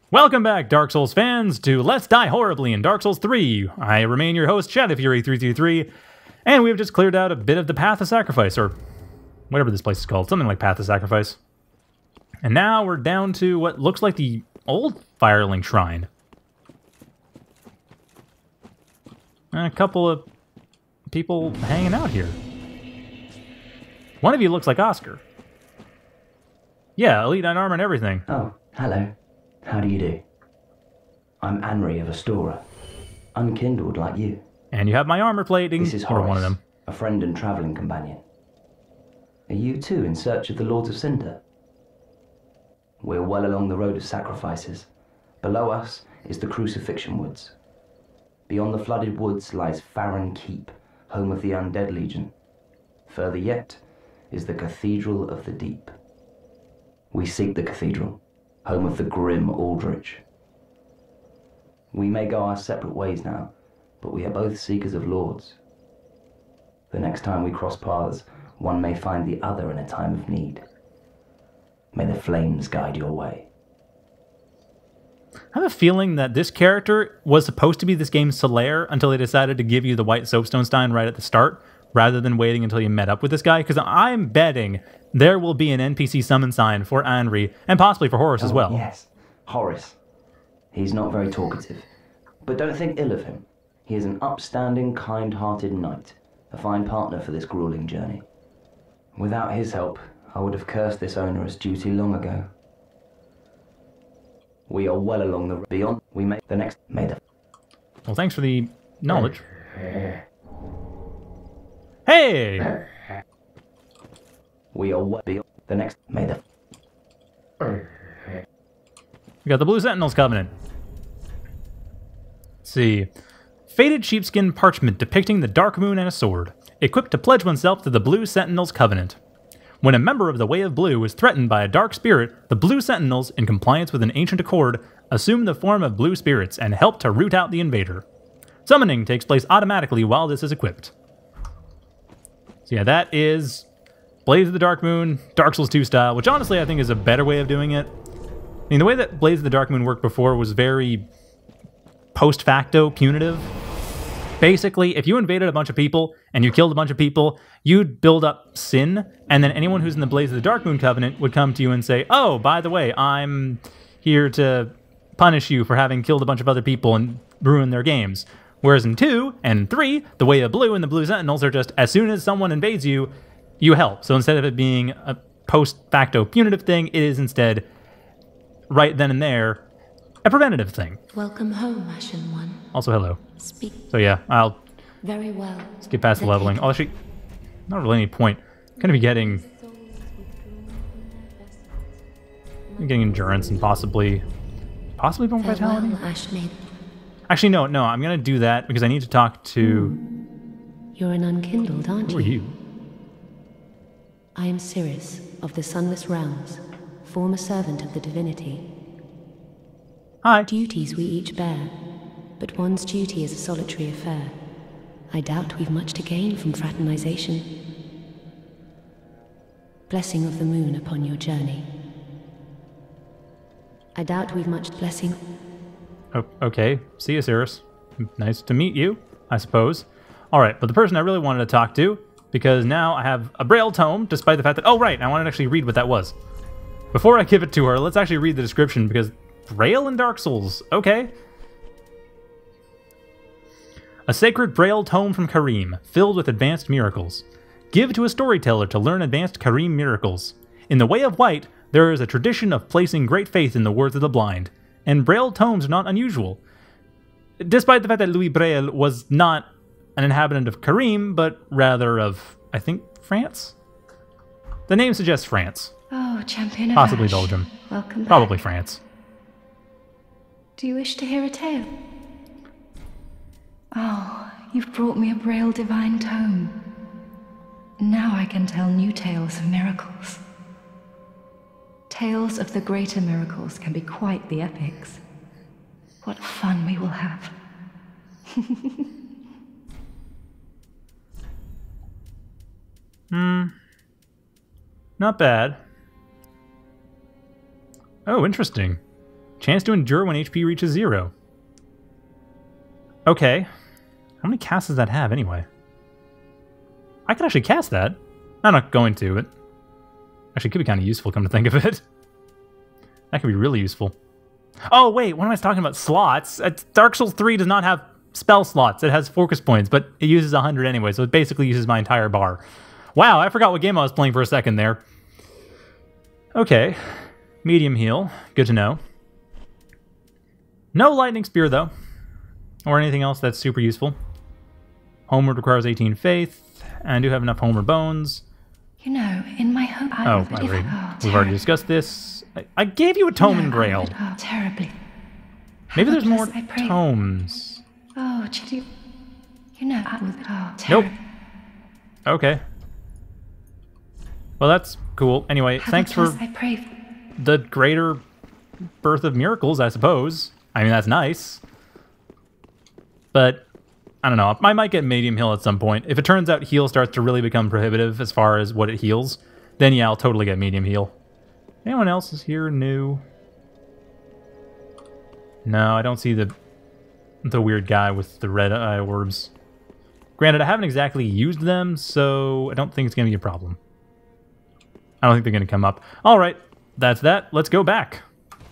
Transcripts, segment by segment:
Welcome back, Dark Souls fans, to Let's Die Horribly in Dark Souls 3. I remain your host, ShadowFury333, and we've just cleared out a bit of the Path of Sacrifice, or whatever this place is called, something like Path of Sacrifice. And now we're down to what looks like the old Firelink Shrine. And a couple of people hanging out here. One of you looks like Oscar. Yeah, Elite 9 armor and everything. Oh, hello. How do you do? I'm Anri of Astora, unkindled like you. And you have my armor plating, This is or Horace, one of them. a friend and travelling companion. Are you too in search of the Lords of Cinder? We're well along the road of sacrifices. Below us is the Crucifixion Woods. Beyond the flooded woods lies Farron Keep, home of the Undead Legion. Further yet is the Cathedral of the Deep. We seek the cathedral, home of the grim Aldrich. We may go our separate ways now, but we are both seekers of lords. The next time we cross paths, one may find the other in a time of need. May the flames guide your way. I have a feeling that this character was supposed to be this game's Solaire until they decided to give you the white soapstone stein right at the start, rather than waiting until you met up with this guy, because I'm betting there will be an NPC summon sign for Anri, and possibly for Horace as well. Yes, Horace. He's not very talkative, but don't think ill of him. He is an upstanding, kind-hearted knight, a fine partner for this grueling journey. Without his help, I would have cursed this onerous duty long ago. We are well along the beyond. We may the next may the. Well, thanks for the knowledge. Hey! We are well beyond the next may the. We got the Blue Sentinels Covenant. Let's see. Faded sheepskin parchment depicting the dark moon and a sword, equipped to pledge oneself to the Blue Sentinels Covenant. When a member of the Way of Blue is threatened by a dark spirit, the Blue Sentinels, in compliance with an ancient accord, assume the form of blue spirits and help to root out the invader. Summoning takes place automatically while this is equipped. So yeah, that is Blaze of the Dark Moon, Dark Souls 2 style, which honestly I think is a better way of doing it. I mean, the way that Blaze of the Dark Moon worked before was very post-facto punitive. Basically, if you invaded a bunch of people and you killed a bunch of people, you'd build up sin, and then anyone who's in the Blaze of the Dark Moon Covenant would come to you and say, oh, by the way, I'm here to punish you for having killed a bunch of other people and ruined their games. Whereas in 2 and 3, the Way of Blue and the Blue Sentinels are just, as soon as someone invades you, you help. So instead of it being a post-facto punitive thing, it is instead, right then and there, a preventative thing. Welcome home, Ashen One. Also, hello. Speak So yeah, I'll very well. skip past the leveling. Oh, actually, not really any point. I'm gonna be getting endurance and possibly more vitality. Farewell, Ash Maiden. Actually, no, I'm gonna do that because I need to talk to. You're an unkindled, aren't Who are you? I am Cirrus of the Sunless Realms, former servant of the divinity. Hi. Duties we each bear, but one's duty is a solitary affair. I doubt we've much to gain from fraternization. Blessing of the moon upon your journey. I doubt we've much blessing. Oh, okay. See you, Cirrus. Nice to meet you, I suppose. All right, but the person I really wanted to talk to, because now I have a Braille tome, despite the fact that... Oh, right, I wanted to actually read what that was. Before I give it to her, let's actually read the description, because Braille in Dark Souls, okay. A sacred Braille tome from Karim, filled with advanced miracles. Give to a storyteller to learn advanced Karim miracles. In the Way of White, there is a tradition of placing great faith in the words of the blind, and Braille tomes are not unusual. Despite the fact that Louis Braille was not an inhabitant of Karim, but rather of, I think, France? The name suggests France. Oh, Champion of Possibly Ash. Belgium. Welcome back. Probably France. Do you wish to hear a tale? Oh, you've brought me a Braille divine tome. Now I can tell new tales of miracles. Tales of the greater miracles can be quite the epics. What fun we will have. Not bad. Oh, interesting. Chance to endure when HP reaches 0. Okay. How many casts does that have, anyway? I could actually cast that. I'm not going to, but... Actually, it could be kind of useful, come to think of it. That could be really useful. Oh, wait, what am I talking about? Slots? Dark Souls 3 does not have spell slots. It has focus points, but it uses 100 anyway, so it basically uses my entire bar. Wow, I forgot what game I was playing for a second there. Okay. Medium heal. Good to know. No lightning spear, though. Or anything else that's super useful. Homeward requires 18 faith. And I do have enough homeward bones. You know, in my home... We've already discussed this. I gave you a tome and grail. Terribly. Maybe there's more tomes. Oh, Chitty. You know, nope. Okay. Well, that's cool. Anyway, thanks for the greater birth of miracles, I suppose. I mean, that's nice. But, I don't know. I might get medium heal at some point. If it turns out heal starts to really become prohibitive as far as what it heals, then yeah, I'll totally get medium heal. Anyone else is here new? No, I don't see the weird guy with the red eye orbs. Granted, I haven't exactly used them, so I don't think it's going to be a problem. I don't think they're going to come up. Alright, that's that. Let's go back.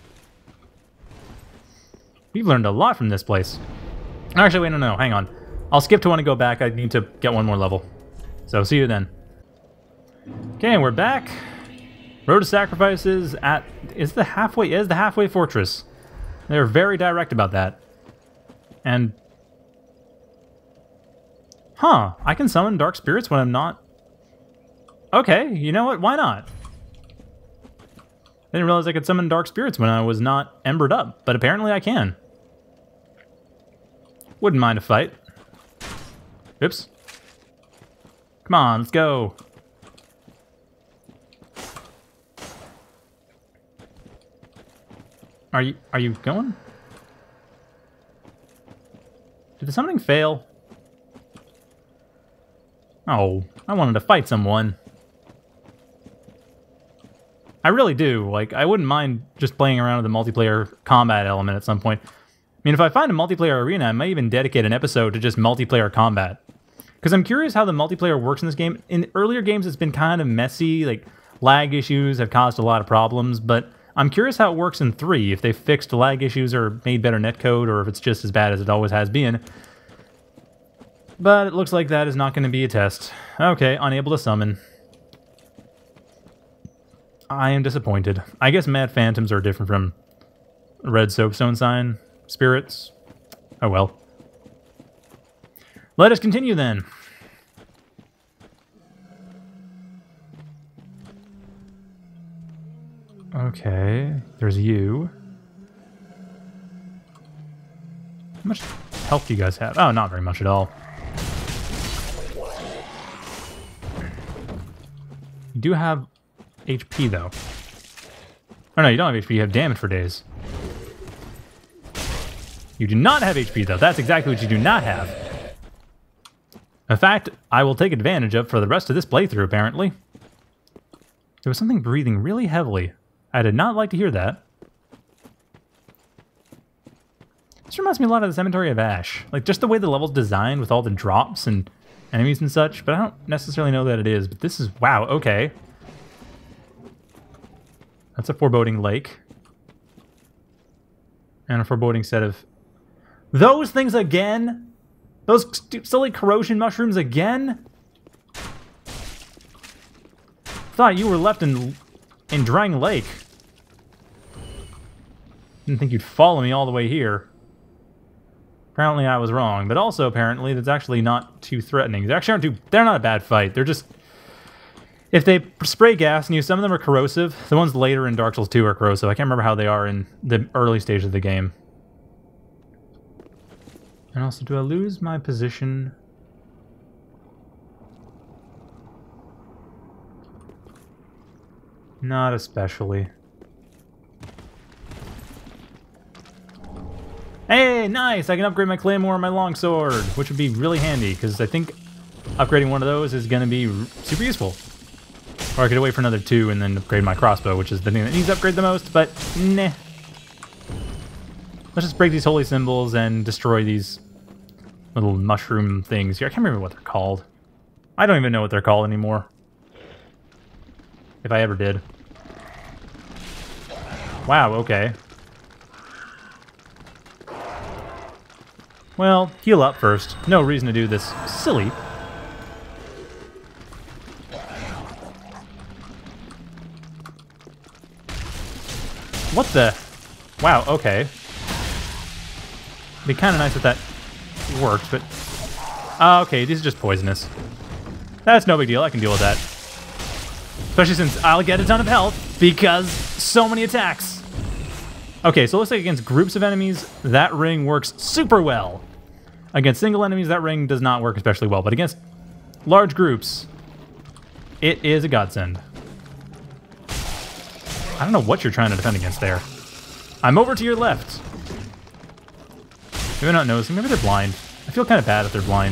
We've learned a lot from this place. Actually, wait, no, hang on. I'll skip to one and go back. I need to get one more level. So, see you then. Okay, we're back. Road to Sacrifices at... Is the halfway fortress. They're very direct about that. And... Huh, I can summon dark spirits when I'm not... Okay, you know what? Why not? I didn't realize I could summon dark spirits when I was not embered up, but apparently I can. Wouldn't mind a fight. Oops. Come on, let's go. Are you going? Did the summoning fail? Oh, I wanted to fight someone. I really do. Like, I wouldn't mind just playing around with the multiplayer combat element at some point. I mean, if I find a multiplayer arena, I might even dedicate an episode to just multiplayer combat. Because I'm curious how the multiplayer works in this game. In earlier games, it's been kind of messy. Like, lag issues have caused a lot of problems. But I'm curious how it works in 3. If they fixed lag issues or made better netcode, or if it's just as bad as it always has been. But it looks like that is not going to be a test. Okay, unable to summon. I am disappointed. I guess Mad Phantoms are different from Red Soapstone Sign spirits. Oh well. Let us continue then. Okay, there's you. How much health do you guys have? Oh, not very much at all. You do have HP, though. Oh, no, you don't have HP. You have damage for days. You do not have HP, though. That's exactly what you do not have. In fact, I will take advantage of for the rest of this playthrough, apparently. There was something breathing really heavily. I did not like to hear that. This reminds me a lot of the Cemetery of Ash. Like, just the way the level's designed with all the drops and enemies and such, but I don't necessarily know that it is. But this is... Wow, okay. That's a foreboding lake. And a foreboding set of... Those things again? Those silly corrosion mushrooms again? Thought you were left in Drang Lake. Didn't think you'd follow me all the way here. Apparently I was wrong, but also apparently that's actually not too threatening. They actually aren't too... They're not a bad fight. They're just... If they spray gas and some of them are corrosive. The ones later in Dark Souls 2 are corrosive. I can't remember how they are in the early stage of the game. And also, do I lose my position? Not especially. Hey, nice! I can upgrade my claymore and my longsword, which would be really handy, because I think upgrading one of those is going to be super useful. Or I could wait for another 2 and then upgrade my crossbow, which is the thing that needs to upgrade the most, but nah. Let's just break these holy symbols and destroy these little mushroom things here. I can't remember what they're called. I don't even know what they're called anymore. If I ever did. Wow, okay. Well, heal up first. No reason to do this silly. What the? Wow, okay. Be kind of nice if that worked, but... okay, these are just poisonous. That's no big deal, I can deal with that. Especially since I'll get a ton of health, because so many attacks. Okay, so it looks like against groups of enemies, that ring works super well. Against single enemies, that ring does not work especially well, but against large groups, it is a godsend. I don't know what you're trying to defend against there. I'm over to your left. Maybe they're not noticing. Maybe they're blind. I feel kind of bad if they're blind.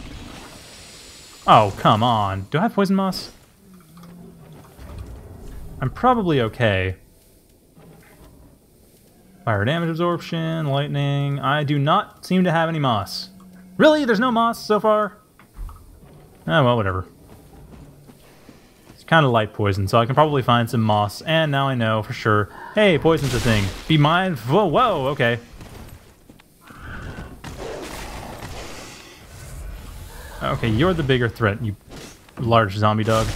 Oh, come on. Do I have poison moss? I'm probably okay. Fire damage absorption, lightning. I do not seem to have any moss. Really? There's no moss so far? Oh, well, whatever. It's kind of light poison, so I can probably find some moss. And now I know for sure. Hey, poison's a thing. Be mindful. Whoa, okay. Okay, you're the bigger threat, you large zombie dog.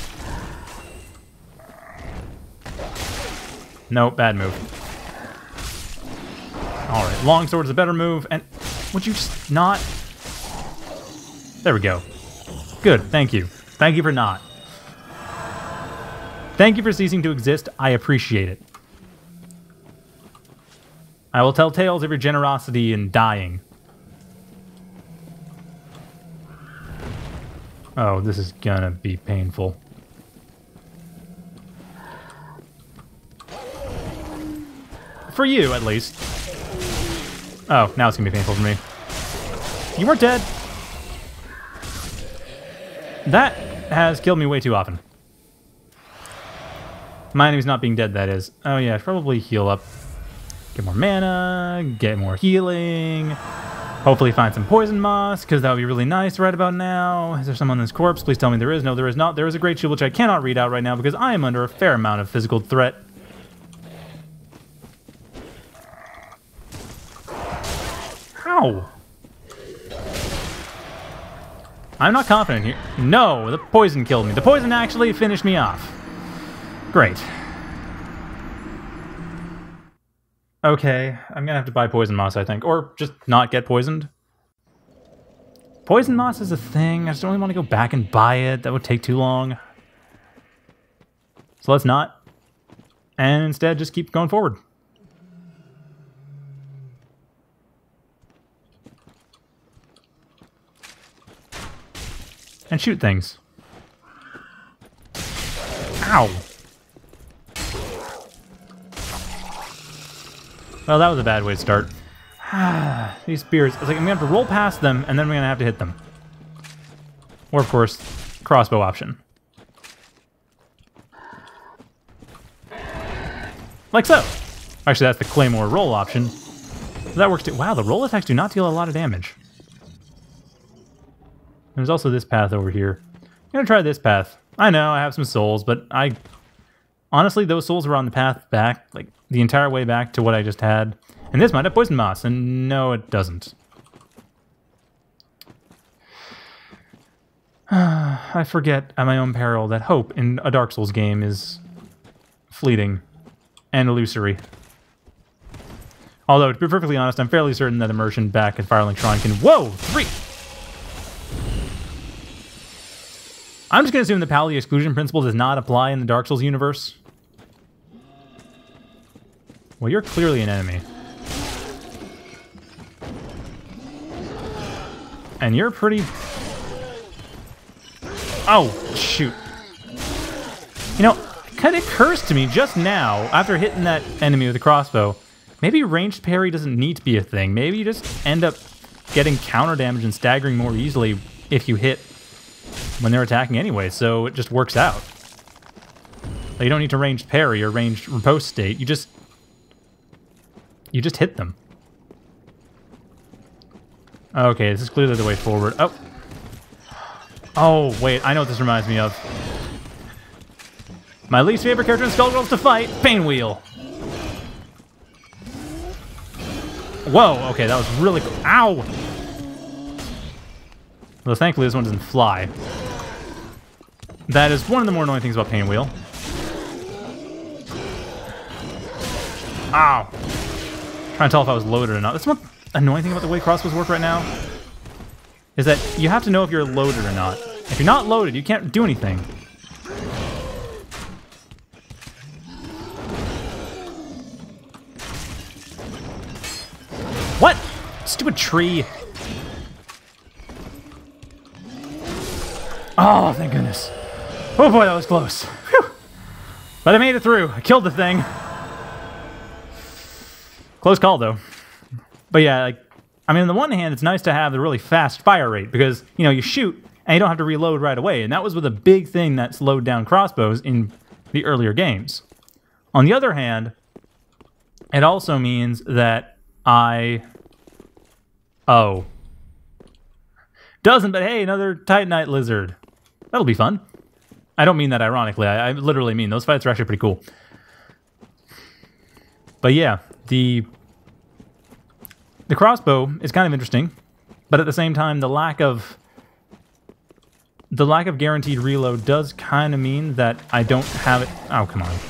No, bad move. Alright, longsword is a better move, and would you just not? There we go. Good, thank you. Thank you for not. Thank you for ceasing to exist, I appreciate it. I will tell tales of your generosity in dying. Oh, this is gonna be painful. For you, at least. Oh, now it's gonna be painful for me. You weren't dead. That has killed me way too often. My enemy's not being dead, that is. Oh yeah, probably heal up. Get more mana, get more healing. Hopefully find some poison moss, because that would be really nice right about now. Is there some on this corpse? Please tell me there is. No, there is not. There is a great shield, which I cannot read out right now, because I am under a fair amount of physical threat. How? I'm not confident here. No, the poison killed me. The poison actually finished me off. Great. Okay, I'm gonna have to buy poison moss, I think. Or just not get poisoned. Poison moss is a thing. I just don't really want to go back and buy it. That would take too long. So let's not. And instead, just keep going forward. And shoot things. Ow! Well, that was a bad way to start. These spears. It's like I'm going to have to roll past them, and then we're going to have to hit them. Or, of course, crossbow option. Like so. Actually, that's the claymore roll option. So that works too. Wow, the roll attacks do not deal a lot of damage. There's also this path over here. I'm going to try this path. I know, I have some souls, but honestly, those souls were on the path back, like, the entire way back to what I just had. And this might have poison moss, and no, it doesn't. I forget at my own peril that hope in a Dark Souls game is fleeting and illusory. Although, to be perfectly honest, I'm fairly certain that immersion back at Firelink Shrine can... Whoa! 3! I'm just going to assume the Pally exclusion principle does not apply in the Dark Souls universe. Well, you're clearly an enemy. And you're pretty... Oh, shoot. You know, it kind of occurs to me just now, after hitting that enemy with a crossbow, maybe ranged parry doesn't need to be a thing. Maybe you just end up getting counter damage and staggering more easily if you hit when they're attacking anyway, so it just works out. Like, you don't need to ranged parry or ranged riposte state, you just hit them. Okay, this is clearly the way forward. Oh. Oh, wait, I know what this reminds me of. My least favorite character in Skullgirls to fight, Painwheel. Whoa, okay, that was really cool. Ow! Well, thankfully this one doesn't fly. That is one of the more annoying things about Painwheel. Ow! Trying to tell if I was loaded or not. That's one annoying thing about the way crossbows work right now. Is that you have to know if you're loaded or not. If you're not loaded, you can't do anything. What? Stupid tree. Oh, thank goodness. Oh boy, that was close. Whew. But I made it through. I killed the thing. Close call, though. But yeah, like, I mean, on the one hand, it's nice to have the really fast fire rate because, you know, you shoot and you don't have to reload right away. And that was with a big thing that slowed down crossbows in the earlier games. On the other hand, it also means that Oh. Doesn't, but hey, another Titanite lizard. That'll be fun. I don't mean that ironically. I literally mean those fights are actually pretty cool. But yeah, the crossbow is kind of interesting, but at the same time, the lack of guaranteed reload does kind of mean that I don't have it. Oh, come on.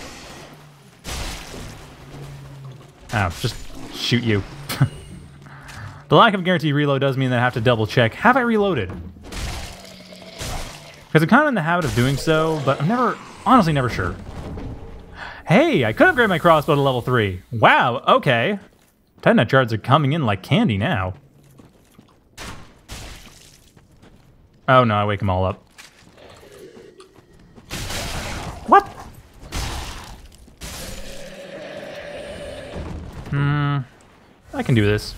Ow, just shoot you. The lack of guaranteed reload does mean that I have to double check. Have I reloaded? Because I'm kind of in the habit of doing so, but I'm honestly never sure. Hey, I could upgrade my crossbow to level 3. Wow, okay. Titanite shards are coming in like candy now. Oh no, I wake them all up. What? I can do this.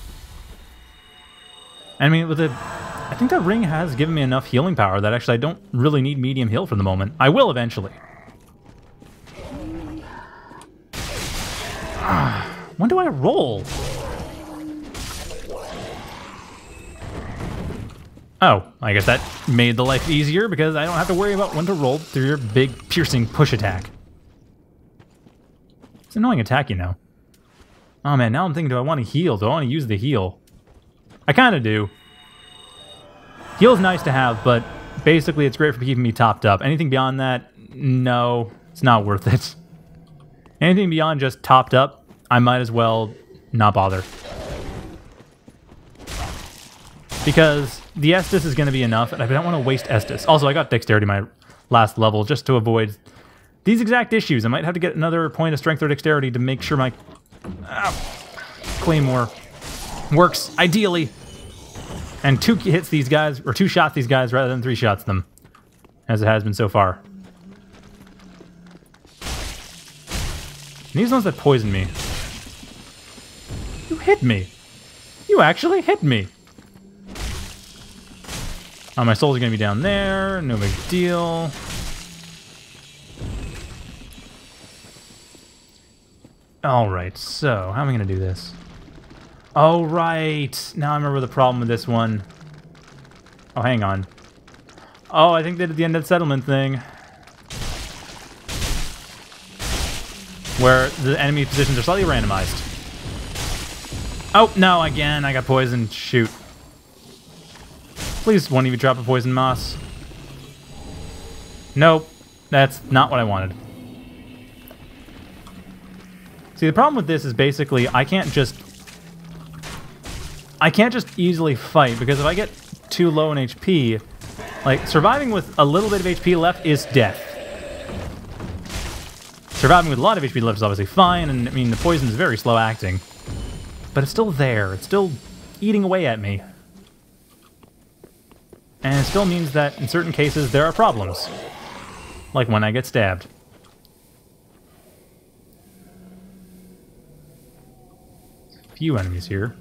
I mean, I think that ring has given me enough healing power that actually I don't really need medium heal for the moment. I will eventually. When do I roll? Oh, I guess that made the life easier because I don't have to worry about when to roll through your big piercing push attack. It's an annoying attack, you know. Oh man, now I'm thinking, do I want to heal? Do I want to use the heal? I kind of do. Heal's nice to have, but basically it's great for keeping me topped up. Anything beyond that, no, it's not worth it. Anything beyond just topped up, I might as well not bother. Because the Estus is going to be enough, and I don't want to waste Estus. Also, I got Dexterity my last level just to avoid these exact issues. I might have to get another point of Strength or Dexterity to make sure my Claymore works ideally. And 2 hits these guys, or 2 shots these guys rather than 3 shots them, as it has been so far. And these ones that poison me. You hit me. You actually hit me. Oh, my souls are going to be down there. No big deal. Alright, so how am I going to do this? Oh, right. Now I remember the problem with this one. Oh, hang on. Oh, I think they did the Undead Settlement thing. Where the enemy positions are slightly randomized. Oh, no, again, I got poisoned. Shoot. Please, one of you drop a poison moss. Nope. That's not what I wanted. See, the problem with this is basically I can't just easily fight, because if I get too low in HP, like, surviving with a little bit of HP left is death. Surviving with a lot of HP left is obviously fine, and I mean, the poison is very slow acting. But it's still there. It's still eating away at me. And it still means that in certain cases there are problems. Like when I get stabbed. A few enemies here.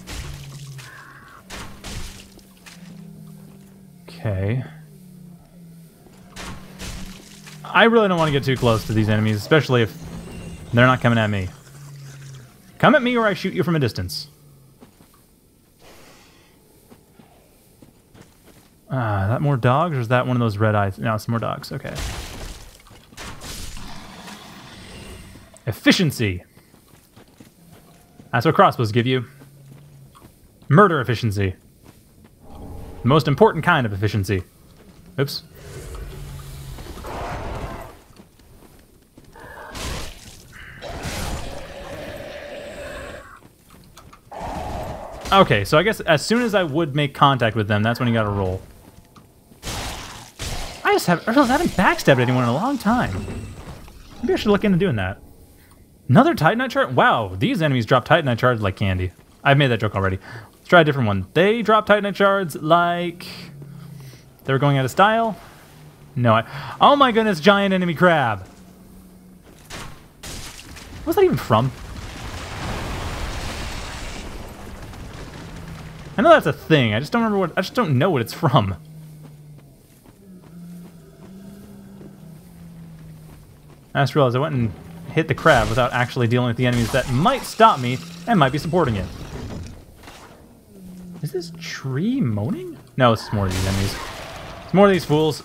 Okay. I really don't want to get too close to these enemies, especially if they're not coming at me. Come at me or I shoot you from a distance. Is that more dogs, or is that one of those red eyes? No, it's more dogs. Okay. Efficiency. That's what crossbows give you. Murder efficiency. The most important kind of efficiency. Oops. Okay, so I guess as soon as I would make contact with them, that's when you gotta roll. I haven't backstabbed anyone in a long time. Maybe I should look into doing that. Another Titanite shard? Wow, these enemies drop Titanite shards like candy. I've made that joke already. Let's try a different one. They drop Titanite shards like... They were going out of style? No, oh my goodness, giant enemy crab! What's that even from? I know that's a thing, I just don't remember what... I just don't know what it's from. I just realized I went and hit the crab without actually dealing with the enemies that might stop me and might be supporting it. Is this tree moaning? No, it's more of these enemies. It's more of these fools.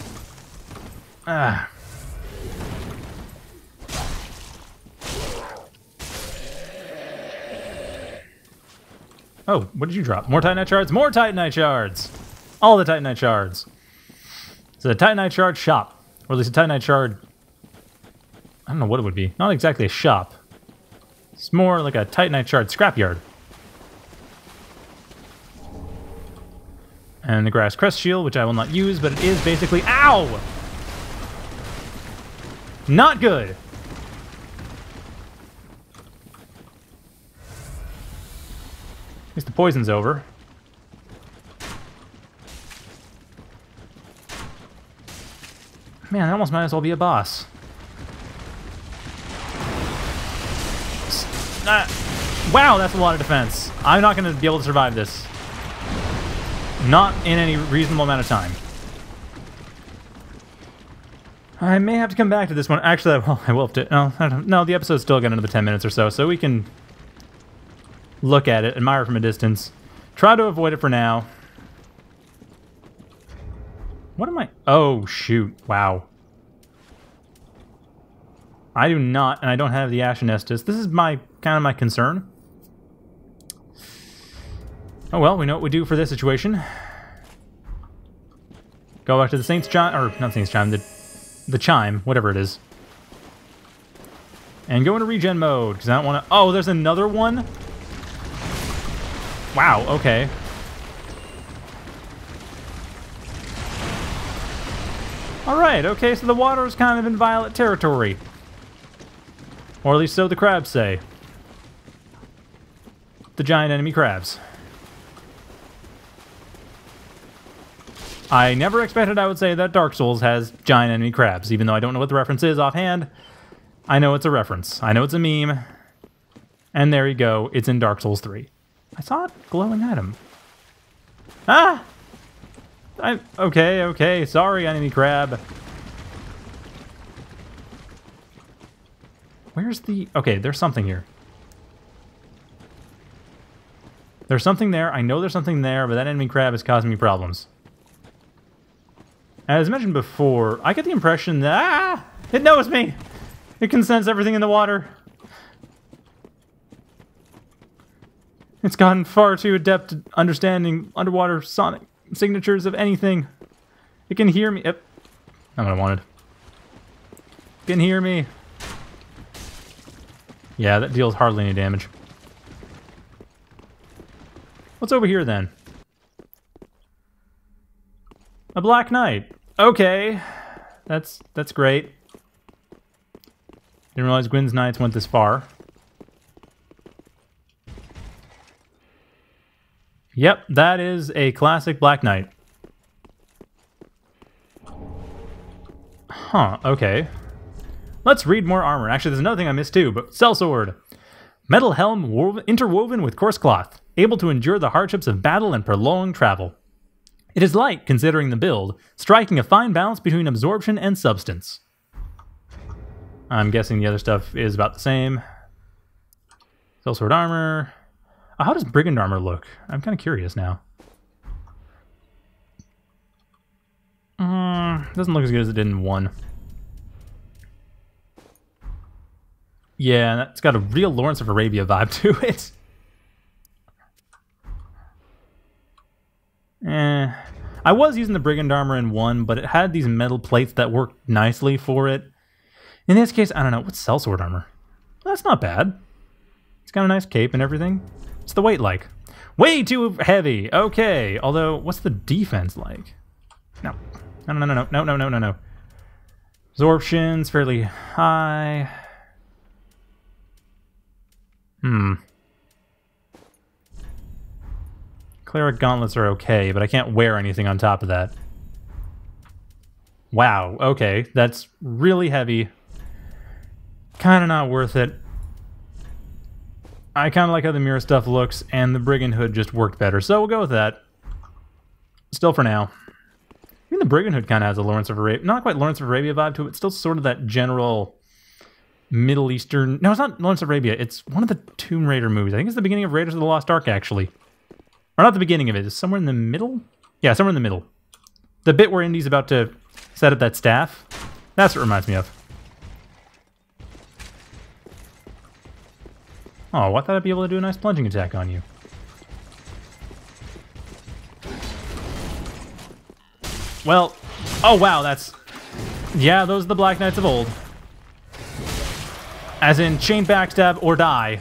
Ah. Oh, what did you drop? More Titanite shards? More Titanite shards! All the Titanite shards. It's a Titanite shard shop. Or at least a Titanite shard... I don't know what it would be. Not exactly a shop. It's more like a Titanite shard scrapyard. And the grass crest shield, which I will not use, but it is basically... Ow! Not good! At least the poison's over. Man, that almost might as well be a boss. Wow, that's a lot of defense. I'm not going to be able to survive this. Not in any reasonable amount of time. I may have to come back to this one. Actually, I will have to... No, I don't, no, the episode's still got another 10 minutes or so, so we can look at it, admire it from a distance. Try to avoid it for now. What am I... Oh, shoot. Wow. I do not, and I don't have the Ashen Estus. This is my kind of my concern. Oh well, we know what we do for this situation. Go back to the Saint's Chime, or not Saint's Chime, the Chime, whatever it is. And go into regen mode, because I don't want to... Oh, there's another one? Wow, okay. Alright, okay, so the water is kind of in violet territory. Or at least so the crabs say. The giant enemy crabs. I never expected I would say that Dark Souls has giant enemy crabs, even though I don't know what the reference is offhand. I know it's a reference. I know it's a meme. And there you go, it's in Dark Souls 3. I saw a glowing item. Ah! Okay, sorry, enemy crab. Where's the... Okay, there's something here. There's something there. I know there's something there, but that enemy crab is causing me problems. As mentioned before, I get the impression that... it knows me! It can sense everything in the water. It's gotten far too adept at understanding underwater sonic signatures of anything. It can hear me. Yep. Not what I wanted. It can hear me. Yeah, that deals hardly any damage. What's over here, then? A Black Knight. Okay. That's great. Didn't realize Gwyn's Knights went this far. Yep, that is a classic Black Knight. Huh, okay. Let's read more armor. Actually, there's another thing I missed too, but sellsword. Metal helm interwoven with coarse cloth, able to endure the hardships of battle and prolonged travel. It is light, considering the build, striking a fine balance between absorption and substance. I'm guessing the other stuff is about the same. Sellsword armor. How does brigand armor look? I'm kind of curious now. Doesn't look as good as it did in 1. Yeah, that's got a real Lawrence of Arabia vibe to it. I was using the Brigand armor in 1, but it had these metal plates that worked nicely for it. In this case, I don't know. What's sellsword armor? Well, that's not bad. It's got a nice cape and everything. What's the weight like? Way too heavy. Okay. Although, what's the defense like? No. No. Absorption's fairly high. Cleric gauntlets are okay, but I can't wear anything on top of that. Wow, okay. That's really heavy. Kind of not worth it. I kind of like how the mirror stuff looks, and the Brigand Hood just worked better, so we'll go with that. Still for now. Even the Brigand Hood kind of has a Lawrence of Arabia, not quite Lawrence of Arabia vibe to it, but still sort of that general Middle Eastern... No, it's not Lawrence of Arabia, it's one of the Tomb Raider movies. I think it's the beginning of Raiders of the Lost Ark, actually. Or not the beginning of it, it's somewhere in the middle? Yeah, somewhere in the middle. The bit where Indy's about to set up that staff. That's what it reminds me of. Oh, I thought I'd be able to do a nice plunging attack on you. Well, oh wow, that's... Yeah, those are the Black Knights of old. As in, chain backstab or die.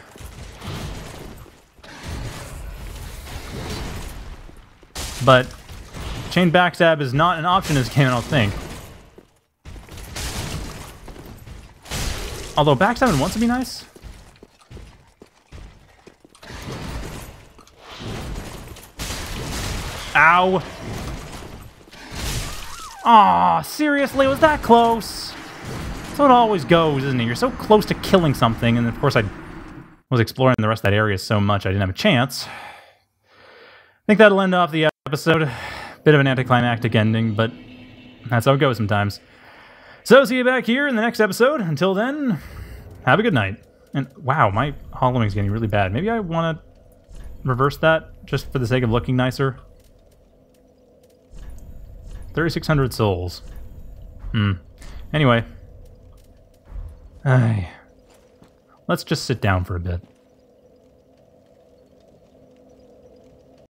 But chain backstab is not an option in this game, I don't think. Although backstabbing once would be nice. Ow! Aw, seriously, was that close? So it always goes, isn't it? You're so close to killing something, and of course I was exploring the rest of that area so much I didn't have a chance. I think that'll end off the episode. Bit of an anticlimactic ending, but that's how it goes sometimes. So see you back here in the next episode. Until then, have a good night. And wow, my hollowing's getting really bad. Maybe I want to reverse that just for the sake of looking nicer. 3,600 souls. Anyway. Let's just sit down for a bit.